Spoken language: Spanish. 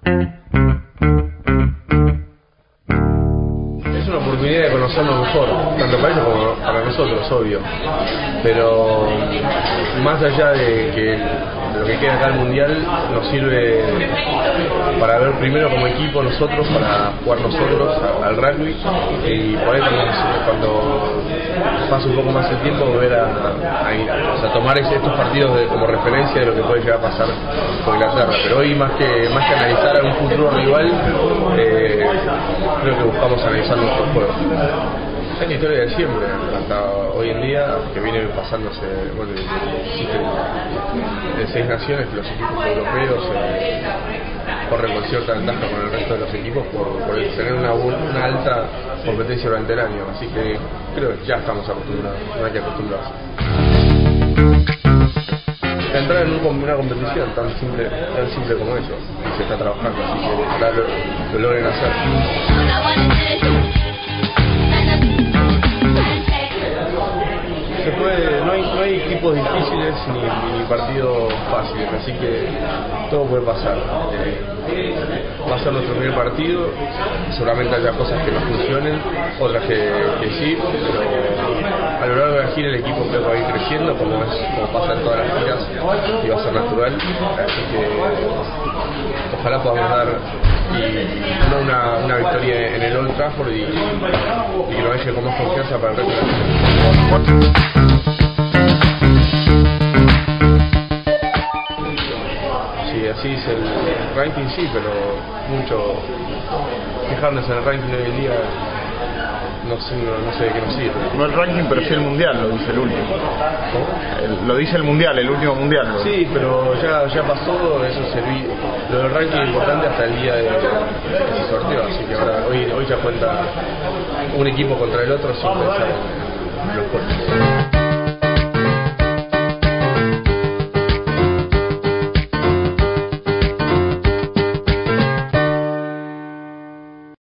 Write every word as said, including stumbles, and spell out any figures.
Es una oportunidad de conocernos mejor, tanto para ellos como para nosotros, obvio. Pero más allá de que lo que queda acá el Mundial, nos sirve para ver primero como equipo nosotros, para jugar nosotros al rugby, y por ahí también, cuando pase un poco más el tiempo, ver a, a, o sea, tomar estos partidos de, como referencia de lo que puede llegar a pasar con Inglaterra. Pero hoy, más que más que analizar a un futuro rival, eh, creo que buscamos analizar nuestro juego. Es la historia de siempre, hasta hoy en día, que viene pasándose, bueno, existen de seis naciones que los equipos europeos eh, corren con cierta ventaja con el resto de los equipos por, por tener una, una alta competencia durante el año, así que creo que ya estamos acostumbrados, no hay que acostumbrarse. Entrar en un, una competición tan simple, tan simple como eso, y se está trabajando, así que ojalá lo, lo logren hacer. Se puede, no hay, no hay equipos difíciles ni, ni partidos fáciles, así que todo puede pasar. Eh, va a ser nuestro primer partido, seguramente haya cosas que no funcionen, otras que, que sí, pero a lo largo de la gira el equipo creo que va a ir creciendo, como, es, como pasa en todas las giras, y va a ser natural, así que ojalá podamos dar y, una, una victoria en el Old Trafford y, y que nos deje con más confianza para el resto de la gira. Sí, así es el ranking, sí, pero mucho fijarnos en el ranking hoy en día no sé, no, no sé de qué nos sirve. No el ranking, pero sí el mundial, lo dice el último. El, lo dice el mundial, el último mundial. ¿No? Sí, pero ya, ya pasó, eso serví. Lo del ranking es importante hasta el día de ese sorteo, así que ahora hoy, hoy ya cuenta un equipo contra el otro sin pensar en los cortes.